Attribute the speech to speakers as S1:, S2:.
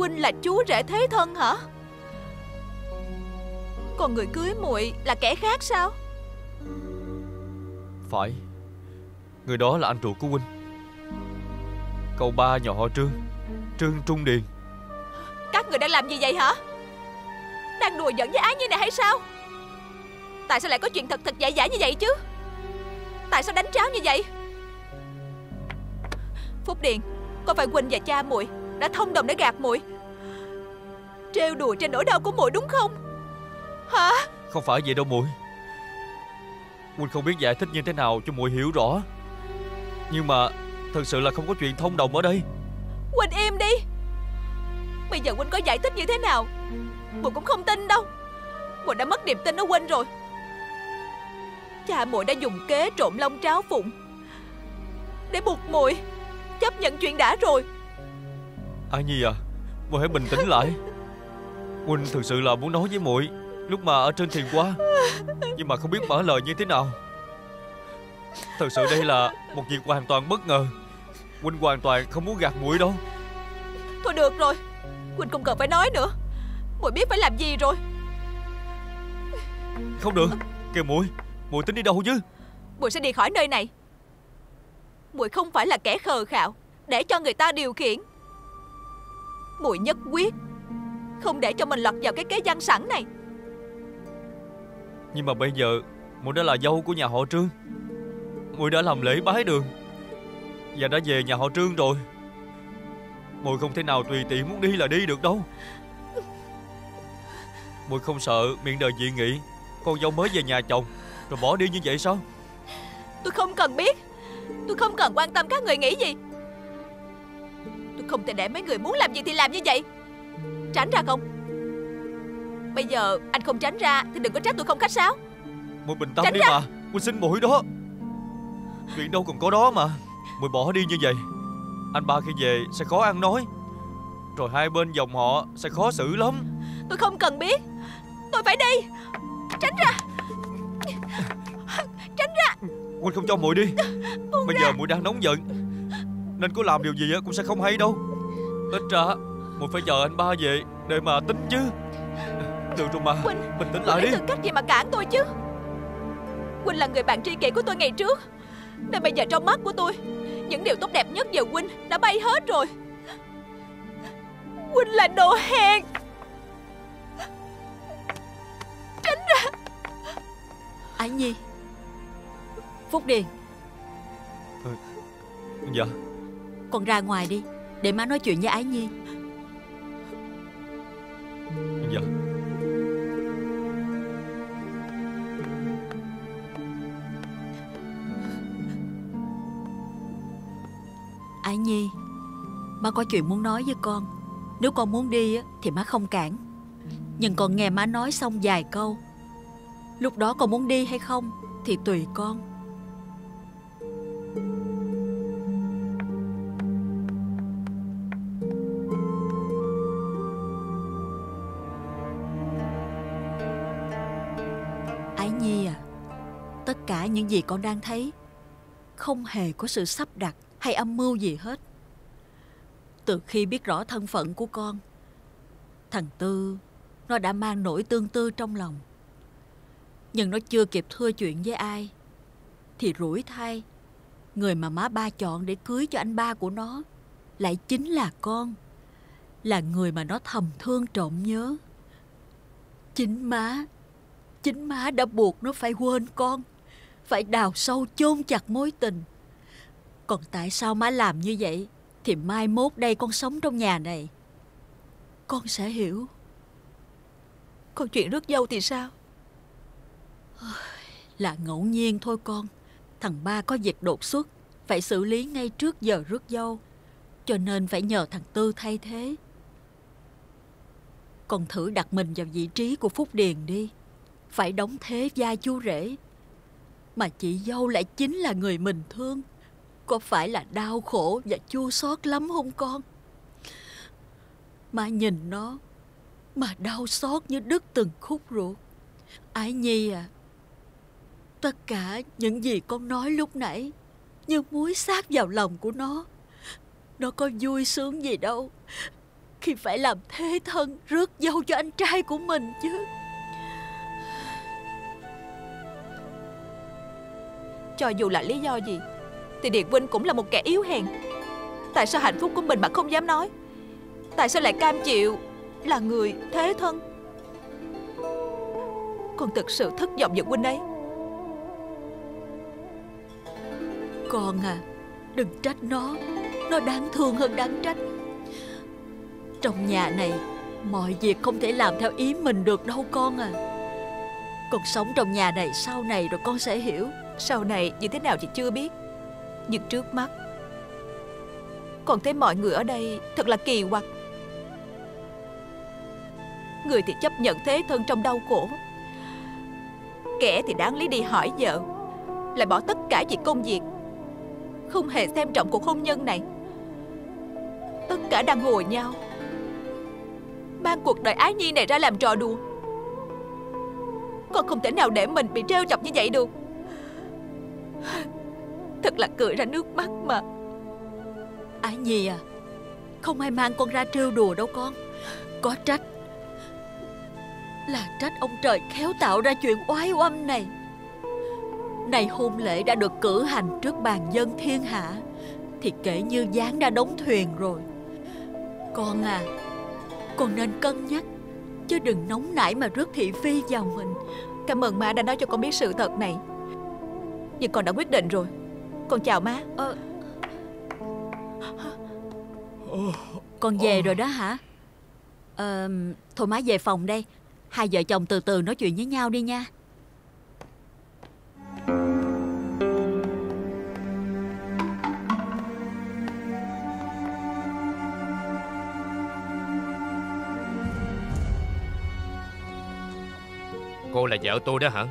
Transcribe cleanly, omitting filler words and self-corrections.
S1: huynh là chú rể thế thân hả? Còn người cưới muội là kẻ khác sao?
S2: Phải, người đó là anh ruột của huynh, cậu ba nhà họ Trương, Trương Trung Điền.
S1: Các người đang làm gì vậy hả? Đang đùa giỡn với Ái Nhi này hay sao? Tại sao lại có chuyện thật dại dãi như vậy chứ? Tại sao đánh tráo như vậy? Phúc Điền, có phải huynh và cha muội đã thông đồng để gạt muội, trêu đùa trên nỗi đau của muội đúng không? Hả?
S2: Không phải vậy đâu muội. Huynh không biết giải thích như thế nào cho muội hiểu rõ, nhưng mà thật sự là không có chuyện thông đồng ở đây.
S1: Huynh im đi. Bây giờ huynh có giải thích như thế nào muội cũng không tin đâu. Muội đã mất niềm tin ở huynh rồi. Cha muội đã dùng kế trộn lông tráo phụng để buộc muội chấp nhận chuyện đã rồi.
S2: Ái Nhi à, muội hãy bình tĩnh lại. Huynh thực sự là muốn nói với muội lúc mà ở trên thuyền qua, nhưng mà không biết mở lời như thế nào. Thật sự đây là một việc hoàn toàn bất ngờ. Huynh hoàn toàn không muốn gạt muội đâu.
S1: Thôi được rồi, huynh không cần phải nói nữa. Muội biết phải làm gì rồi.
S2: Không được, kìa muội, muội tính đi đâu chứ?
S1: Muội sẽ đi khỏi nơi này. Muội không phải là kẻ khờ khạo để cho người ta điều khiển. Muội nhất quyết không để cho mình lọt vào cái kế văn sẵn này.
S2: Nhưng mà bây giờ muội đã là dâu của nhà họ Trương, muội đã làm lễ bái đường và đã về nhà họ Trương rồi. Muội không thể nào tùy tiện muốn đi là đi được đâu. Muội không sợ miệng đời dị nghị con dâu mới về nhà chồng rồi bỏ đi như vậy sao?
S1: Tôi không cần biết. Tôi không cần quan tâm các người nghĩ gì. Tôi không thể để mấy người muốn làm gì thì làm như vậy. Tránh ra không? Bây giờ anh không tránh ra thì đừng có trách tôi không khách sáo.
S2: Muội bình tâm
S1: Tránh
S2: đi
S1: ra.
S2: mà. Muội xin muội đó. Chuyện đâu còn có đó mà. Muội bỏ đi như vậy, anh ba khi về sẽ khó ăn nói, rồi hai bên dòng họ sẽ khó xử lắm.
S1: Tôi không cần biết. Tôi phải đi. Tránh ra. Tránh ra.
S2: Huynh không cho muội đi.
S1: Buông
S2: Bây
S1: ra.
S2: giờ muội đang nóng giận nên có làm điều gì cũng sẽ không hay đâu. Ít ra muội phải chờ anh ba về để mà tính chứ. Được rồi mà,
S1: Huynh,
S2: bình tĩnh
S1: Huynh
S2: lại đi.
S1: lấy tư cách gì mà cản tôi chứ? Huynh là người bạn tri kỷ của tôi ngày trước, nên bây giờ trong mắt của tôi, những điều tốt đẹp nhất về Huynh đã bay hết rồi. Huynh là đồ hèn. Tránh ra.
S3: Ái Nhi, Phúc Điền,
S2: Dạ.
S3: con ra ngoài đi, để má nói chuyện với Ái Nhi.
S2: Dạ.
S3: Ái Nhi, má có chuyện muốn nói với con. Nếu con muốn đi thì má không cản, nhưng con nghe má nói xong vài câu, lúc đó con muốn đi hay không thì tùy con. Ái Nhi à, tất cả những gì con đang thấy không hề có sự sắp đặt hay âm mưu gì hết. Từ khi biết rõ thân phận của con, thằng Tư nó đã mang nỗi tương tư trong lòng. Nhưng nó chưa kịp thưa chuyện với ai thì rủi thay, người mà má ba chọn để cưới cho anh ba của nó lại chính là con, là người mà nó thầm thương trộm nhớ. Chính má đã buộc nó phải quên con, phải đào sâu chôn chặt mối tình. Còn tại sao má làm như vậy thì mai mốt đây con sống trong nhà này, con sẽ hiểu.
S1: Còn chuyện rước dâu thì sao?
S3: Là ngẫu nhiên thôi con. Thằng ba có việc đột xuất, phải xử lý ngay trước giờ rước dâu, cho nên phải nhờ thằng Tư thay thế. Con thử đặt mình vào vị trí của Phúc Điền đi. Phải đóng thế vai chú rể, mà chị dâu lại chính là người mình thương. Có phải là đau khổ và chua xót lắm không con? Má nhìn nó mà đau xót như đứt từng khúc ruột. Ái Nhi à, tất cả những gì con nói lúc nãy như muối sát vào lòng của nó. Nó có vui sướng gì đâu, khi phải làm thế thân rước dâu cho anh trai của mình chứ?
S1: Cho dù là lý do gì thì Điền Vinh cũng là một kẻ yếu hèn. Tại sao hạnh phúc của mình mà không dám nói? Tại sao lại cam chịu là người thế thân? Con thực sự thất vọng về huynh ấy.
S3: Con à, đừng trách nó. Nó đáng thương hơn đáng trách. Trong nhà này mọi việc không thể làm theo ý mình được đâu con à. Con sống trong nhà này sau này rồi con sẽ hiểu.
S1: Sau này như thế nào chị chưa biết, nhưng trước mắt con thấy mọi người ở đây thật là kỳ quặc. Người thì chấp nhận thế thân trong đau khổ, kẻ thì đáng lý đi hỏi vợ, lại bỏ tất cả vì công việc, không hề xem trọng cuộc hôn nhân này. Tất cả đang hùa nhau, mang cuộc đời ái nhi này ra làm trò đùa. Con không thể nào để mình bị trêu chọc như vậy được. Thật là cười ra nước mắt mà.
S3: Ái Nhi à, không ai mang con ra trêu đùa đâu con. Có trách là trách ông trời khéo tạo ra chuyện oái oăm này. Này hôn lễ đã được cử hành trước bàn dân thiên hạ thì kể như gián đã đóng thuyền rồi. Con à, con nên cân nhắc, chứ đừng nóng nảy mà rước thị phi vào mình.
S1: Cảm ơn má đã nói cho con biết sự thật này. Nhưng con đã quyết định rồi. Con chào má.
S3: Con về rồi đó hả? Thôi má về phòng đây. Hai vợ chồng từ từ nói chuyện với nhau đi nha.
S4: Cô là vợ tôi đó hả?